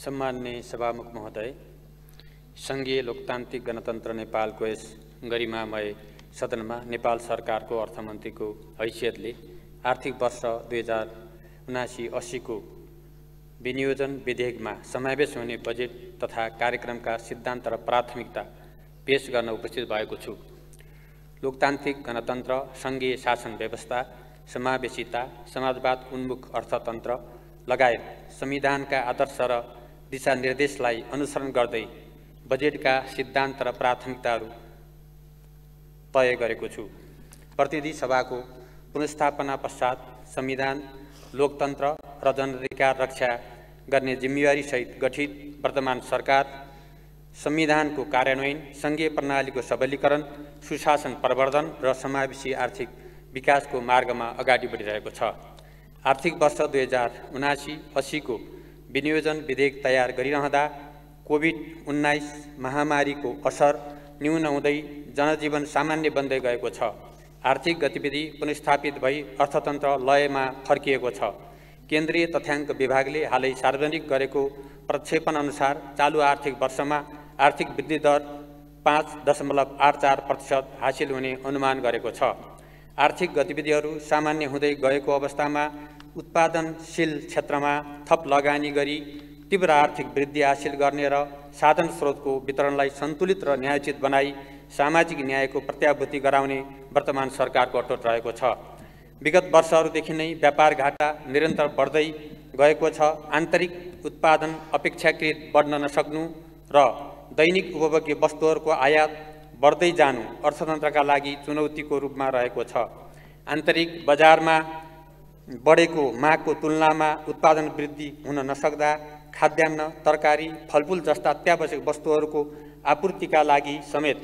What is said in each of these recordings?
सम्माननीय सभामुख महोदय, संघीय लोकतान्त्रिक गणतन्त्र नेपालको यस गरिमामय सदनमा नेपाल सरकारको अर्थमन्त्रीको हैसियतले आर्थिक वर्ष 2079-80 को विनियोजन विधेयकमा समावेश हुने बजेट तथा कार्यक्रमका सिद्धान्त र प्राथमिकता पेश गर्न उपस्थित भएको छु। लोकतान्त्रिक गणतन्त्र, संघीय शासन व्यवस्था, समावेशिता, समाजवाद उन्मुख अर्थतन्त्र लगायत संविधानका आदर्श र दिशानिर्देशलाई अनुसरण गर्दै बजेटका सिद्धान्त र प्राथमिकताहरू तय गरेको छु। प्रतिनिधि सभाको पुनर्स्थापना पश्चात संविधान, लोकतन्त्र र जनाधिकार रक्षा गर्ने जिम्मेवारीसहित गठित वर्तमान सरकार संविधानको कार्यान्वयन, संघीय प्रणालीको सबलीकरण, सुशासन प्रवर्धन र समावेशी आर्थिक विकासको मार्गमा अगाडि बढिरहेको छ। आर्थिक वर्ष 2079-80 को विनियोजन विधेयक तयार गरिरहँदा कोभिड-19 महामारीको असर न्यून हुँदै जनजीवन सामान्य बन्दै गएको छ। आर्थिक गतिविधि पुनर्स्थापित भई अर्थतन्त्र लयमा फर्किएको छ। केन्द्रीय तथ्याङ्क विभागले हालै सार्वजनिक गरेको प्रक्षेपण अनुसार चालु आर्थिक वर्षमा आर्थिक वृद्धि दर 5.84% हासिल हुने अनुमान गरेको छ। आर्थिक गतिविधिहरू सामान्य हुँदै गएको अवस्थामा उत्पादनशील क्षेत्रमा थप लगानी गरी तीव्र आर्थिक वृद्धि हासिल गर्ने र साधन स्रोतको वितरणलाई सन्तुलित र न्यायोचित बनाई सामाजिक न्यायको प्रत्याभूति गराउने वर्तमान सरकारको अटोट रहेको छ। विगत वर्षहरूदेखि नै व्यापार घाटा निरन्तर बढ्दै गएको छ। आन्तरिक उत्पादन अपेक्षाकृत बढ्न नसक्नु र दैनिक उपभोग्य वस्तुहरूको आयात बढ्दै जानु अर्थतन्त्रका लागि चुनौतीको रूपमा रहेको छ। आन्तरिक बजारमा बढेको मागको तुलनामा उत्पादन वृद्धि हुन नसक्दा खाद्यान्न, तरकारी, फलफुल जस्ता अत्यावश्यक वस्तुहरूको आपूर्तिका लागि समेत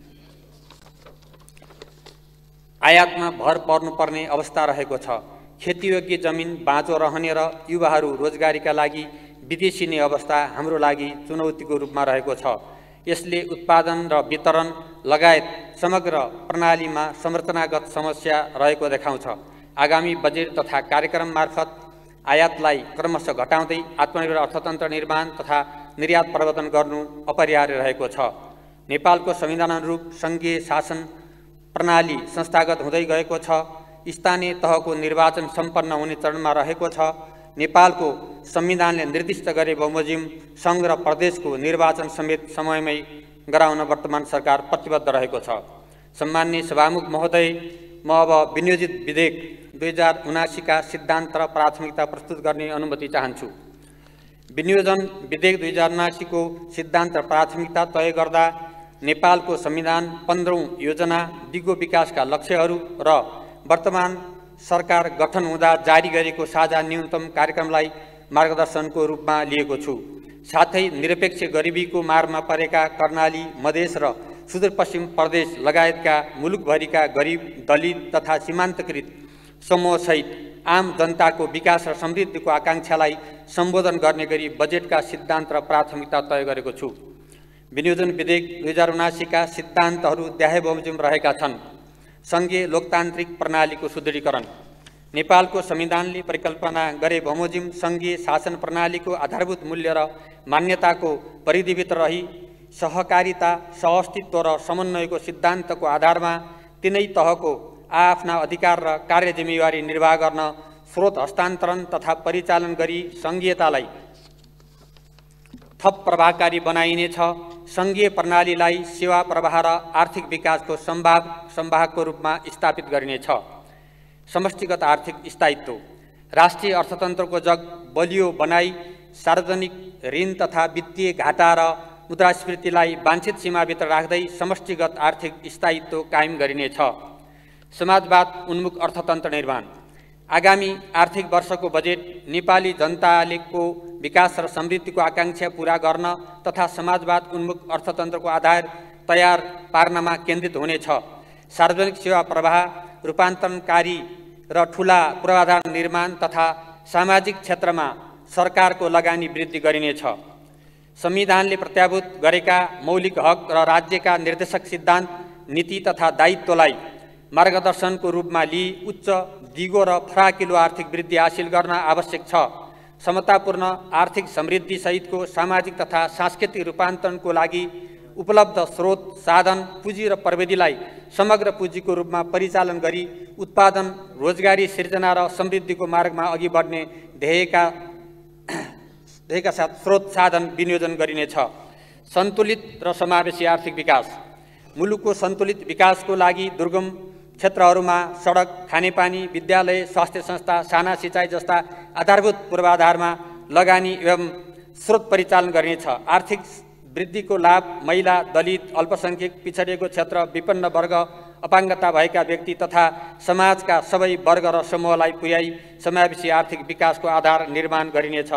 आयातमा भर पर्नुपर्ने अवस्था रहेको छ। खेतीयोग्य जमिन बाँझो रहने र युवाहरू रोजगारीका लागि विदेशिने अवस्था हाम्रो लागि चुनौतीको रूपमा रहेको छ। यसले उत्पादन र वितरण लगायत समग्र प्रणालीमा संरचनागत समस्या रहेको देखाउँछ। आगामी बजेट तथा कार्यक्रम मार्फत आयातलाई क्रमशः घटाउँदै आत्मनिर्भर अर्थतन्त्र निर्माण तथा निर्यात प्रवर्धन गर्नु अपरिहार्य रहेको छ। नेपालको संविधान अनुरूप संघीय शासन प्रणाली संस्थागत हुँदै गएको छ। स्थानीय तहको निर्वाचन सम्पन्न हुने चरणमा रहेको छ। नेपालको संविधानले निर्दिष्ट गरे बमोजिम सङ्घ र प्रदेशको निर्वाचन समेत समयमै गराउन वर्तमान सरकार प्रतिबद्ध रहेको छ। सम्माननीय सभामुख महोदय, म अब विनियोजित विधेयक 2079 का सिद्धान्त र प्राथमिकता प्रस्तुत गर्ने अनुमति चाहन्छु। विनियोजन विधेयक 2079 को सिद्धान्त र प्राथमिकता तय गर्दा नेपालको संविधान 15औं योजना दिगो विकासका लक्ष्यहरू र वर्तमान सरकार गठन हुँदा जारी गरेको साझा न्यूनतम कार्यक्रमलाई मार्गदर्शनको रूपमा लिएको छु। साथै निरपेक्ष गरिबीको मारमा परेका कर्णाली, मधेस र सुदूरपश्चिम प्रदेश लगायतका मुलुकभरिका गरिब, दलित तथा सीमान्तकृत समूहसहित आम जनताको विकास र समृद्धिको आकाङ्क्षालाई सम्बोधन गर्ने गरी बजेटका सिद्धान्त र प्राथमिकता तय गरेको छु। विनियोजन विधेयक 2079 का सिद्धान्तहरू द्याहे-बमोजिम रहेका छन्। संघीय लोकतान्त्रिक प्रणालीको सुदृढीकरण। नेपालको संविधानले परिकल्पना गरे बमोजिम संघीय शासन प्रणालीको आधारभूत मूल्य र मान्यताको परिधिभित्र रही सहकारिता, सहअस्तित्व र समन्वयको सिद्धान्तको आधारमा तिनै तहको आफ्ना अधिकार र कार्य जिम्मेवारी निर्वाह गर्न स्रोत हस्तान्तरण तथा परिचालन गरी संघीयतालाई थप प्रभावकारी बनाइनेछ। संघीय प्रणालीलाई सेवा प्रवाह र आर्थिक विकासको संवाहकको रूपमा स्थापित गरिनेछ। समष्टिगत आर्थिक स्थायित्व। राष्ट्रिय अर्थतन्त्रको जग बलियो बनाई सार्वजनिक ऋण तथा वित्तीय घाटा र मुद्रास्फीतिलाई वाञ्छित सीमाभित्र राख्दै समष्टिगत आर्थिक स्थायित्व कायम गरिनेछ। समाजवाद उन्मुख अर्थतन्त्र निर्माण। आगामी आर्थिक वर्षको बजेट नेपाली जनताको विकास र समृद्धिको आकाङ्क्षा पूरा गर्न तथा समाजवाद उन्मुख अर्थतन्त्रको आधार तयार पार्नमा केन्द्रित हुनेछ। सार्वजनिक सेवा प्रवाह रूपान्तरणकारी र ठूला पूर्वाधार निर्माण तथा सामाजिक क्षेत्रमा सरकारको लगानी वृद्धि गरिनेछ। संविधानले प्रत्याभूत गरेका मौलिक हक र राज्यका निर्देशक सिद्धान्त, नीति तथा दायित्वलाई मार्गदर्शनको रूपमा लिई उच्च, दिगो र फराकिलो आर्थिक वृद्धि हासिल गर्न आवश्यक छ। समतापूर्ण आर्थिक समृद्धि सहितको सामाजिक तथा सांस्कृतिक रूपान्तरणको लागि उपलब्ध स्रोत, साधन, पुँजी र प्रविधिलाई समग्र पुँजीको रूपमा परिचालन गरी उत्पादन, रोजगारी सिर्जना र समृद्धिको मार्गमा अघि बढ्ने ध्येयका साथ स्रोत साधन विनियोजन गरिनेछ। सन्तुलित र समावेशी आर्थिक विकास। मुलुकको सन्तुलित विकासको लागि दुर्गम क्षेत्रहरूमा सडक, खानेपानी, विद्यालय, स्वास्थ्य संस्था, साना सिँचाइ जस्ता आधारभूत पूर्वाधारमा लगानी एवं स्रोत परिचालन गरिनेछ। आर्थिक वृद्धिको लाभ महिला, दलित, अल्पसंख्यक, पिछडिएको क्षेत्र, विपन्न वर्ग, अपाङ्गता भएका व्यक्ति तथा समाजका सबै वर्ग र समूहलाई पुर्याई समावेशी आर्थिक विकासको आधार निर्माण गरिनेछ।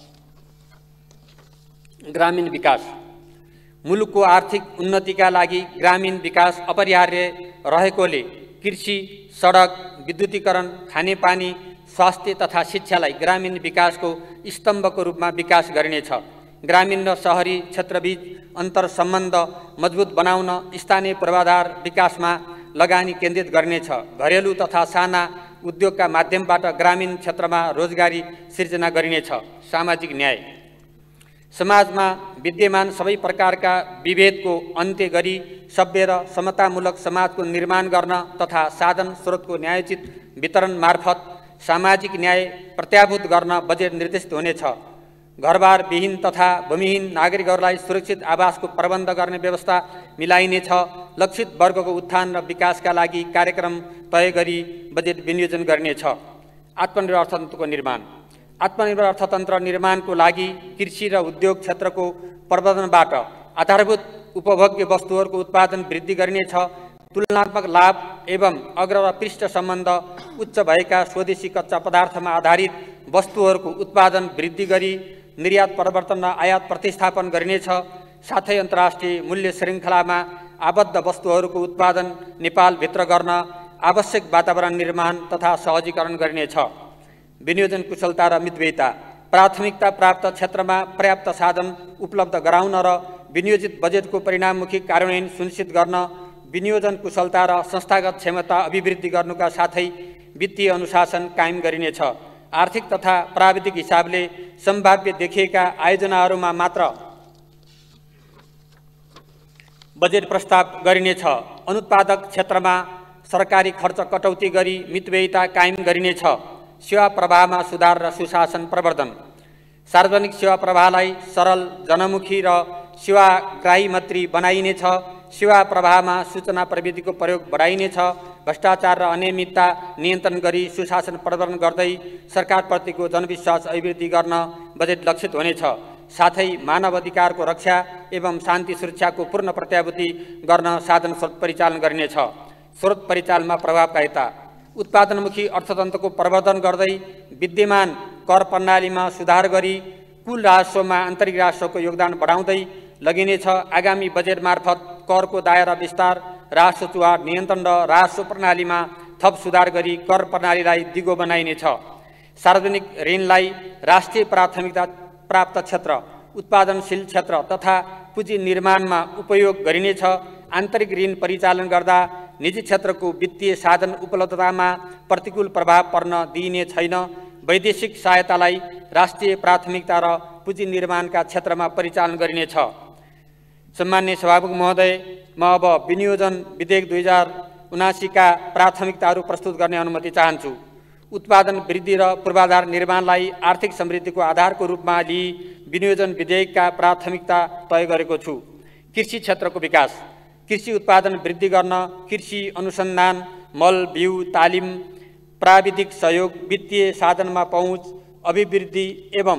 ग्रामीण विकास। मुलुकको आर्थिक उन्नतिका लागि ग्रामीण विकास अपरिहार्य रहेकोले कृषि, सडक, विद्युतीकरण, खानेपानी, स्वास्थ्य तथा शिक्षालाई ग्रामीण विकासको स्तम्भको रूपमा विकास गरिनेछ। ग्रामीण र शहरी क्षेत्रबीच अन्तर सम्बन्ध मजबुत बनाउन स्थानीय पूर्वाधार विकासमा लगानी केन्द्रित गरिनेछ। घरेलु तथा साना उद्योगका माध्यमबाट ग्रामीण क्षेत्रमा रोजगारी सिर्जना गरिनेछ। सामाजिक न्याय। समाजमा विद्यमान सबै प्रकारका विभेदको अन्त्य गरी सभ्य र समतामूलक समाजको निर्माण गर्न तथा साधन स्रोतको न्यायोचित वितरण मार्फत सामाजिक न्याय प्रत्याभूत गर्न बजेट निर्देशित हुनेछ। घरबार विहीन तथा भूमिहीन नागरिकहरूलाई सुरक्षित आवासको प्रबन्ध गर्ने व्यवस्था मिलाइनेछ। लक्षित वर्गको उत्थान र विकासका लागि कार्यक्रम तय गरी बजेट विनियोजन गरिनेछ। आत्मनिर्भर अर्थतन्त्रको निर्माण। आत्मनिर्भर अर्थतन्त्र निर्माणको लागि कृषि र उद्योग क्षेत्रको प्रवर्धनबाट आधारभूत उपभोग्य वस्तुहरूको उत्पादन वृद्धि गरिनेछ। तुलनात्मक लाभ एवं अग्र र पृष्ठ सम्बन्ध उच्च भएका स्वदेशी कच्चा पदार्थमा आधारित वस्तुहरूको उत्पादन वृद्धि गरी निर्यात परिवर्तन र आयात प्रतिस्थापन गरिनेछ। साथै अन्तर्राष्ट्रिय मूल्य श्रृङ्खलामा आबद्ध वस्तुहरूको उत्पादन नेपालभित्र गर्न आवश्यक वातावरण निर्माण तथा सहजीकरण गरिनेछ। विनियोजन कुशलता र मितव्ययिता। प्राथमिकता प्राप्त क्षेत्रमा पर्याप्त साधन उपलब्ध गराउन र विनियोजित बजेटको परिणाममुखी कार्यान्वयन सुनिश्चित गर्न विनियोजन कुशलता र संस्थागत क्षमता अभिवृद्धि गर्नुका साथै वित्तीय अनुशासन कायम गरिनेछ। आर्थिक तथा प्राविधिक हिसाबले सम्भाव्य देखिएका आयोजनाहरूमा मात्र बजेट प्रस्ताव गरिनेछ। अनुत्पादक क्षेत्रमा सरकारी खर्च कटौती गरी मितव्ययिता कायम गरिनेछ। सेवा प्रवाहमा सुधार र सुशासन प्रवर्धन। सार्वजनिक सेवा प्रवाहलाई सरल, जनमुखी र सेवाग्राही मात्री बनाइनेछ। सेवा प्रवाहमा सूचना प्रविधिको प्रयोग बढाइनेछ। भ्रष्टाचार र अनियमितता नियन्त्रण गरी सुशासन प्रवर्धन गर्दै सरकारप्रतिको जनविश्वास अभिवृद्धि गर्न बजेट लक्षित हुनेछ। साथै मानव अधिकारको रक्षा एवं शान्ति सुरक्षाको पूर्ण प्रत्याभूति गर्न साधन स्रोत परिचालन गरिनेछ। स्रोत परिचालनमा प्रभावकारिता। उत्पादनमुखी अर्थतन्त्रको प्रवर्धन गर्दै विद्यमान कर प्रणालीमा सुधार गरी कुल राजस्वमा आन्तरिक राजस्वको योगदान बढाउँदै लगिनेछ। आगामी बजेट मार्फत करको दायरा विस्तार, राजस्व चुहार नियन्त्रण र राजस्व प्रणालीमा थप सुधार गरी कर प्रणालीलाई दिगो बनाइनेछ। सार्वजनिक ऋणलाई राष्ट्रिय प्राथमिकता प्राप्त क्षेत्र, उत्पादनशील क्षेत्र तथा पुँजी निर्माणमा उपयोग गरिनेछ। आन्तरिक ऋण परिचालन गर्दा निजी क्षेत्रको वित्तीय साधन उपलब्धतामा प्रतिकूल प्रभाव पर्न दिइने छैन। वैदेशिक सहायतालाई राष्ट्रिय प्राथमिकता र पुँजी निर्माणका क्षेत्रमा परिचालन गरिनेछ। सम्मान्य सभामुख महोदय, म अब विनियोजन विधेयक 2079 का प्राथमिकताहरू प्रस्तुत गर्ने अनुमति चाहन्छु। उत्पादन वृद्धि र पूर्वाधार निर्माणलाई आर्थिक समृद्धिको आधारको रूपमा लिई विनियोजन विधेयकका प्राथमिकता तय गरेको छु। कृषि क्षेत्रको विकास। कृषि उत्पादन वृद्धि गर्न कृषि अनुसन्धान, मल बिउ तालिम, प्राविधिक सहयोग, वित्तीय साधनमा पहुँच, अभिवृद्धि एवं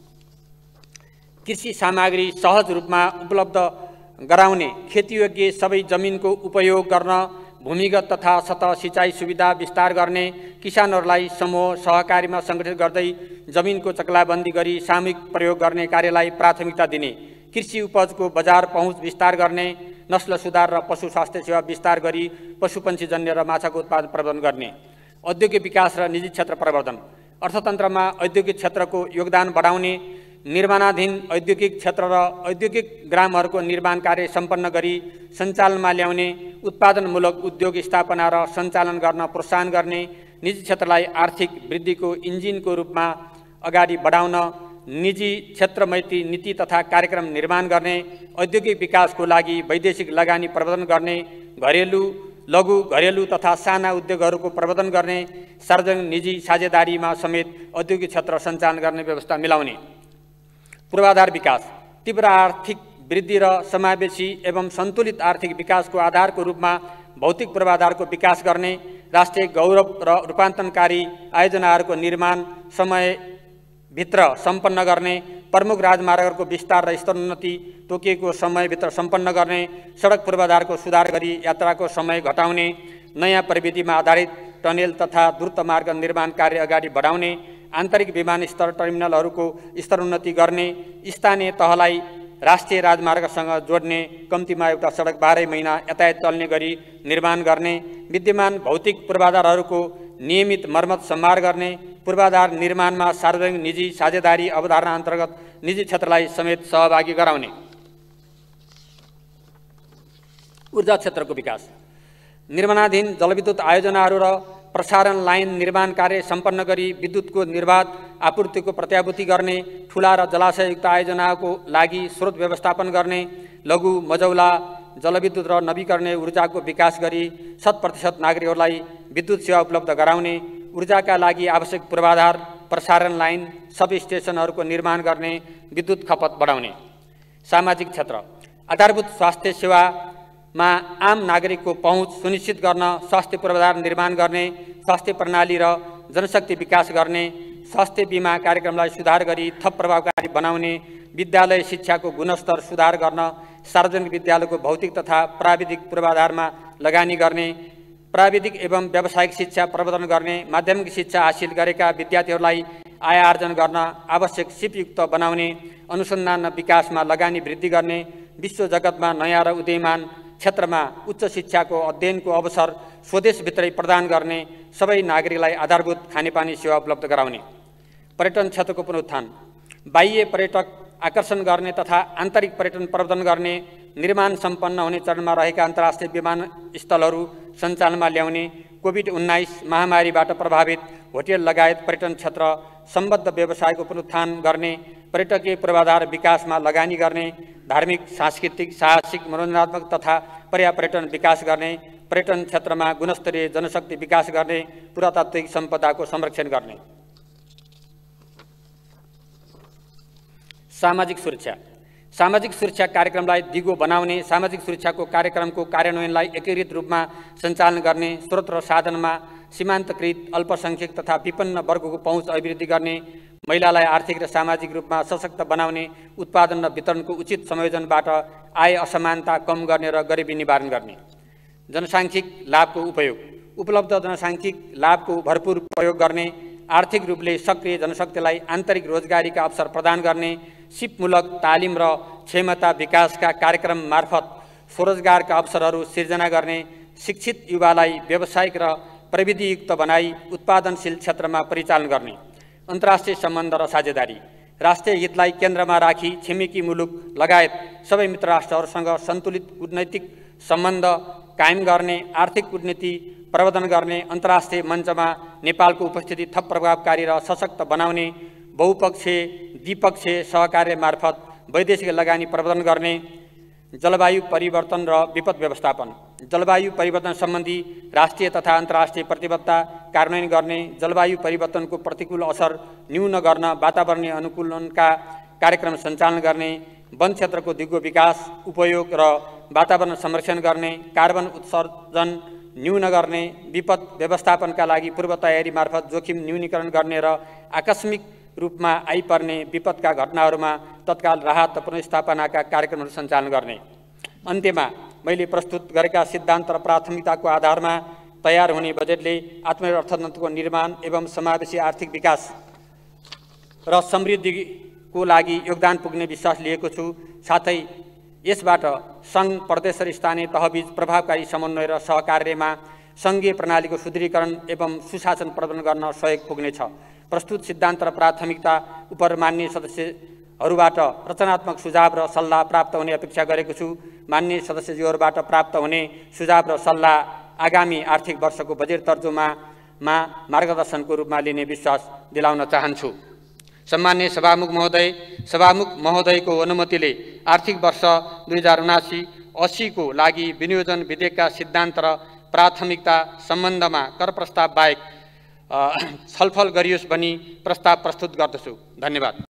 कृषि सामग्री सहज रूपमा उपलब्ध गराउने, खेतीयोग्य सबै जमिनको उपयोग गर्न, भूमिगत तथा सतह सिँचाइ सुविधा विस्तार गर्ने, किसानहरूलाई समूह सहकारीमा सङ्गठित गर्दै जमिनको चक्लाबन्दी गरी सामूहिक प्रयोग गर्ने कार्यलाई प्राथमिकता दिने, कृषि उपजको बजार पहुँच विस्तार गर्ने, नस्ल सुधार र पशु स्वास्थ्य सेवा विस्तार गरी पशुपन्छीजन्य र माछाको उत्पादन प्रवर्धन गर्ने, औद्योगिक विकास र निजी क्षेत्र प्रवर्धन। अर्थतन्त्रमा औद्योगिक क्षेत्रको योगदान बढाउने, निर्माणाधीन औद्योगिक क्षेत्र र औद्योगिक ग्रामहरूको निर्माण कार्य सम्पन्न गरी सञ्चालनमा ल्याउने, उत्पादनमूलक उद्योग स्थापना र सञ्चालन गर्न प्रोत्साहन गर्ने, निजी क्षेत्रलाई आर्थिक वृद्धिको इन्जिनको रूपमा अगाडि बढाउन निजी क्षेत्रमैत्री नीति तथा कार्यक्रम निर्माण गर्ने, औद्योगिक विकासको लागि वैदेशिक लगानी प्रवर्धन गर्ने, लघु घरेलु तथा साना उद्योगहरूको प्रवर्धन गर्ने, सार्वजनिक निजी साझेदारीमा समेत औद्योगिक क्षेत्र सञ्चालन गर्ने व्यवस्था मिलाउने। पूर्वाधार विकास तीव्र आर्थिक वृद्धि र समावेशी एवं सन्तुलित आर्थिक विकासको आधारको रूपमा भौतिक पूर्वाधारको विकास गर्ने, राष्ट्रिय गौरव र रूपान्तरणकारी आयोजनाहरूको निर्माण समयभित्र सम्पन्न गर्ने, प्रमुख राजमार्गहरूको विस्तार र स्तरोन्नति तोकिएको समयभित्र सम्पन्न गर्ने, सडक पूर्वाधारको सुधार गरी यात्राको समय घटाउने, नयाँ प्रविधिमा आधारित टनेल तथा द्रुत मार्ग निर्माण कार्य अगाडि बढाउने, आन्तरिक विमानस्थल टर्मिनलहरूको स्तरोन्नति गर्ने, स्थानीय तहलाई राष्ट्रिय राजमार्गसँग जोड्ने, कम्तीमा एउटा सडक 12 महिना यातायात चल्ने गरी निर्माण गर्ने, विद्यमान भौतिक पूर्वाधारहरूको नियमित मर्मत सम्हार गर्ने, पूर्वाधार निर्माणमा सार्वजनिक निजी साझेदारी अवधारणा अन्तर्गत निजी क्षेत्रलाई समेत सहभागी गराउने। ऊर्जा क्षेत्रको विकास निर्माणाधीन जलविद्युत आयोजनाहरू र प्रसारण लाइन निर्माण कार्य सम्पन्न गरी विद्युतको निर्बाध आपूर्तिको प्रत्याभूति गर्ने, ठुला र जलाशययुक्त आयोजनाको लागि स्रोत व्यवस्थापन गर्ने, लघु मझौला जलविद्युत र नवीकरणीय ऊर्जाको विकास गरी 100% नागरिकहरूलाई विद्युत सेवा उपलब्ध गराउने, ऊर्जाका लागि आवश्यक पूर्वाधार प्रसारण लाइन सब स्टेसनहरूको निर्माण गर्ने, विद्युत खपत बढाउने। सामाजिक क्षेत्र आधारभूत स्वास्थ्य सेवामा आम नागरिकको पहुँच सुनिश्चित गर्न स्वास्थ्य पूर्वाधार निर्माण गर्ने, स्वास्थ्य प्रणाली र जनशक्ति विकास गर्ने, स्वास्थ्य बीमा कार्यक्रमलाई सुधार गरी थप प्रभावकारी बनाउने, विद्यालय शिक्षाको गुणस्तर सुधार गर्न सार्वजनिक विद्यालयको भौतिक तथा प्राविधिक पूर्वाधारमा लगानी गर्ने, प्राविधिक एवं व्यावसायिक शिक्षा प्रवर्धन गर्ने, माध्यमिक शिक्षा हासिल गरेका विद्यार्थीहरूलाई आय आर्जन गर्न आवश्यक सिपयुक्त बनाउने, अनुसन्धान र विकासमा लगानी वृद्धि गर्ने, विश्व जगतमा नयाँ र उदयमान क्षेत्रमा उच्च शिक्षाको अध्ययनको अवसर स्वदेशभित्रै प्रदान गर्ने, सबै नागरिकलाई आधारभूत खानेपानी सेवा उपलब्ध गराउने। पर्यटन क्षेत्रको पुनरुत्थान बाह्य पर्यटक आकर्षण गर्ने तथा आन्तरिक पर्यटन प्रवर्धन गर्ने, निर्माण सम्पन्न हुने चरणमा रहेका अन्तर्राष्ट्रिय विमानस्थलहरू सञ्चालनमा ल्याउने, कोभिड-19 महामारीबाट प्रभावित होटेल लगायत पर्यटन क्षेत्र सम्बद्ध व्यवसायको पुनरुत्थान गर्ने, पर्यटकीय पूर्वाधार विकासमा लगानी गर्ने, धार्मिक, सांस्कृतिक, साहसिक, मनोरञ्जनात्मक तथा पर्यापर्यटन विकास गर्ने, पर्यटन क्षेत्रमा गुणस्तरीय जनशक्ति विकास गर्ने, पुरातात्विक सम्पदाको संरक्षण गर्ने। सामाजिक सुरक्षा कार्यक्रमलाई दिगो बनाउने, सामाजिक सुरक्षाको कार्यक्रमको कार्यान्वयनलाई एकीकृत रूपमा सञ्चालन गर्ने, स्रोत र साधनमा सीमान्तकृत अल्पसङ्ख्यक तथा विपन्न वर्गको पहुँच अभिवृद्धि गर्ने, महिलालाई आर्थिक र सामाजिक रूपमा सशक्त बनाउने, उत्पादन र वितरणको उचित संयोजनबाट आय असमानता कम गर्ने र गरिबी निवारण गर्ने। जनसाङ्ख्यिक लाभको उपयोग उपलब्ध जनसाङ्ख्यिक लाभको भरपूर प्रयोग गर्ने, आर्थिक रूपले सक्रिय जनशक्तिलाई आन्तरिक रोजगारीका अवसर प्रदान गर्ने, सिपमूलक तालिम र क्षमता विकासका कार्यक्रम मार्फत स्वरोजगारका अवसरहरू सिर्जना गर्ने, शिक्षित युवालाई व्यावसायिक र प्रविधियुक्त बनाई उत्पादनशील क्षेत्रमा परिचालन गर्ने। अन्तर्राष्ट्रिय सम्बन्ध र साझेदारी राष्ट्रिय हितलाई केन्द्रमा राखी छिमेकी मुलुक लगायत सबै मित्र राष्ट्रहरूसँग सन्तुलित कूटनैतिक सम्बन्ध कायम गर्ने, आर्थिक कूटनीति प्रवर्धन गर्ने, अन्तर्राष्ट्रिय मञ्चमा नेपालको उपस्थिति थप प्रभावकारी र सशक्त बनाउने, बहुपक्षीय द्विपक्षीय सहकार्य मार्फत वैदेशिक लगानी प्रवर्धन गर्ने, जलवायु परिवर्तन र विपद व्यवस्थापन जलवायु परिवर्तन सम्बन्धी राष्ट्रिय तथा अन्तर्राष्ट्रिय प्रतिबद्धता कार्यान्वयन गर्ने, जलवायु परिवर्तनको प्रतिकूल असर न्यून गर्न वातावरणीय अनुकूलनका कार्यक्रम सञ्चालन गर्ने, वन क्षेत्रको दिगो विकास उपयोग र वातावरण संरक्षण गर्ने, कार्बन उत्सर्जन न्यून गर्ने, विपद व्यवस्थापनका लागि पूर्व तयारी मार्फत जोखिम न्यूनीकरण गर्ने र आकस्मिक रूपमा आइपर्ने विपदका घटनाहरूमा तत्काल राहत र पुनर्स्थापनाका कार्यक्रमहरू सञ्चालन गर्ने। अन्त्यमा मैले प्रस्तुत गरेका सिद्धान्त र प्राथमिकताको आधारमा तयार हुने बजेटले आत्मनिर्भर अर्थतन्त्रको निर्माण एवं समावेशी आर्थिक विकास र समृद्धिको लागि योगदान पुग्ने विश्वास लिएको छु। साथै यसबाट सङ्घ, प्रदेश र स्थानीय तहबीच प्रभावकारी समन्वय र सहकार्यमा सङ्घीय प्रणालीको सुदृढीकरण एवं सुशासन प्रदान गर्न सहयोग पुग्नेछ। प्रस्तुत सिद्धान्त र प्राथमिकता उप मान्य सदस्यहरूबाट रचनात्मक सुझाव र सल्लाह प्राप्त हुने अपेक्षा गरेको छु। मान्य सदस्यज्यूहरूबाट प्राप्त हुने सुझाव र सल्लाह आगामी आर्थिक वर्षको बजेट तर्जुमामा मार्गदर्शनको रूपमा लिने विश्वास दिलाउन चाहन्छु। सम्मान्य सभामुख महोदयको अनुमतिले आर्थिक वर्ष 2079-80 को लागि विनियोजन विधेयकका सिद्धान्त र प्राथमिकता सम्बन्धमा कर प्रस्ताव बाहेक छलफल गरियोस् भनी प्रस्ताव प्रस्तुत गर्दछु। धन्यवाद।